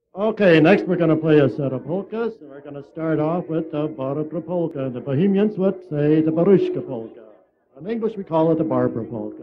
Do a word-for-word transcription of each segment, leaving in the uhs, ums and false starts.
Okay, next we're going to play a set of polkas. And we're going to start off with the Barbara Polka. The Bohemians would say the Barushka Polka. In English, we call it the Barbara Polka.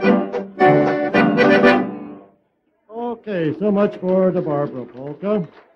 Okay, so much for the Barbara Polka.